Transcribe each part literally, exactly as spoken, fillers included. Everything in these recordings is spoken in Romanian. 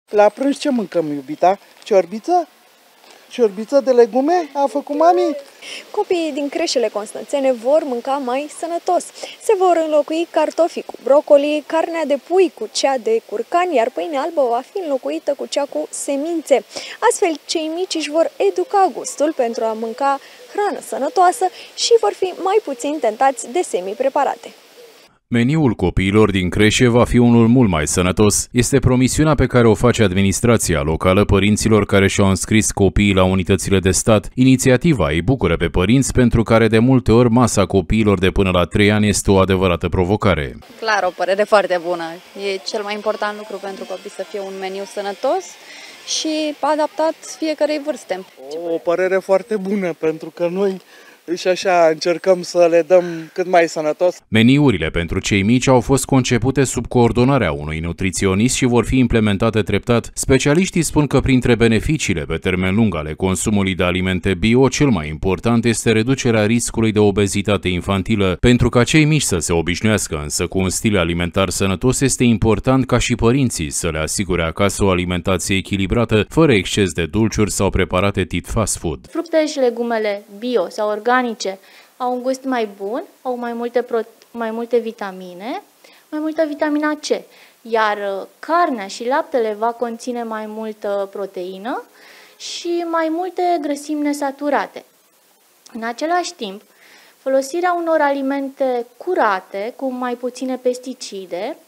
La prânz ce mâncăm, iubita? Ciorbiță? Ciorbiță de legume? A făcut mami? Copiii din creșele constanțene vor mânca mai sănătos. Se vor înlocui cartofii cu brocoli, carnea de pui cu cea de curcan, iar pâinea albă va fi înlocuită cu cea cu semințe. Astfel, cei mici își vor educa gustul pentru a mânca hrană sănătoasă și vor fi mai puțin tentați de semi-preparate. Meniul copiilor din creșe va fi unul mult mai sănătos. Este promisiunea pe care o face administrația locală părinților care și-au înscris copiii la unitățile de stat. Inițiativa îi bucură pe părinți pentru care de multe ori masa copiilor de până la trei ani este o adevărată provocare. Clar, o părere foarte bună. E cel mai important lucru pentru copii să fie un meniu sănătos și adaptat fiecărei vârste. O părere foarte bună, pentru că noi și așa încercăm să le dăm cât mai sănătos. Meniurile pentru cei mici au fost concepute sub coordonarea unui nutriționist și vor fi implementate treptat. Specialiștii spun că printre beneficiile pe termen lung ale consumului de alimente bio, cel mai important este reducerea riscului de obezitate infantilă. Pentru ca cei mici să se obișnuiască însă cu un stil alimentar sănătos, este important ca și părinții să le asigure acasă o alimentație echilibrată, fără exces de dulciuri sau preparate tip fast food. Fructele și legumele bio sau organice au un gust mai bun, au mai multe, pro mai multe vitamine, mai multă vitamina C, iar carnea și laptele va conține mai multă proteină și mai multe grăsimi nesaturate. În același timp, folosirea unor alimente curate, cu mai puține pesticide,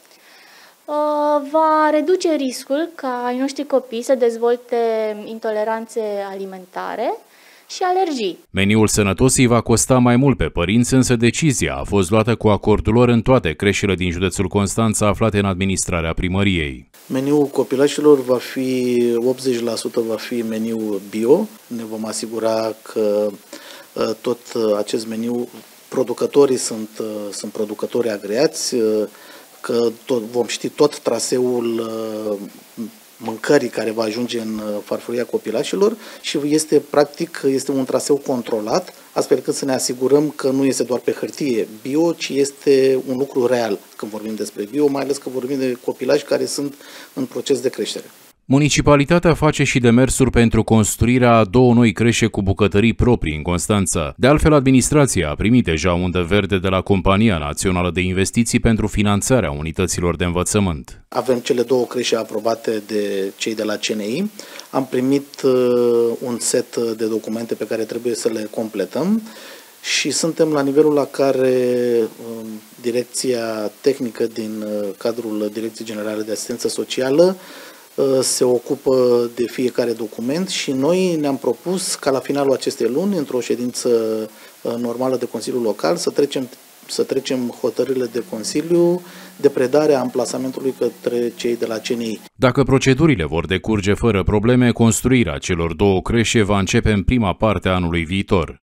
va reduce riscul ca ai noștri copii să dezvolte intoleranțe alimentare și alergii. Meniul sănătos îi va costa mai mult pe părinți, însă decizia a fost luată cu acordul lor în toate creșele din județul Constanța aflate în administrarea primăriei. Meniul copilașilor va fi optzeci la sută va fi meniu bio. Ne vom asigura că tot acest meniu, producătorii sunt, sunt producători agreați, că tot, vom ști tot traseul mâncării care va ajunge în farfuria copilașilor și este practic este un traseu controlat, astfel încât să ne asigurăm că nu este doar pe hârtie bio, ci este un lucru real când vorbim despre bio, mai ales că vorbim de copilași care sunt în proces de creștere. Municipalitatea face și demersuri pentru construirea a două noi creșe cu bucătării proprii în Constanța. De altfel, administrația a primit deja undă verde de la Compania Națională de Investiții pentru finanțarea unităților de învățământ. Avem cele două creșe aprobate de cei de la C N I. Am primit uh, un set de documente pe care trebuie să le completăm și suntem la nivelul la care uh, Direcția Tehnică din uh, cadrul Direcției Generale de Asistență Socială se ocupă de fiecare document și noi ne-am propus ca la finalul acestei luni, într-o ședință normală de Consiliul Local, să trecem, să trecem hotărârile de Consiliu de predare a amplasamentului către cei de la C N I. Dacă procedurile vor decurge fără probleme, construirea celor două creșe va începe în prima parte a anului viitor.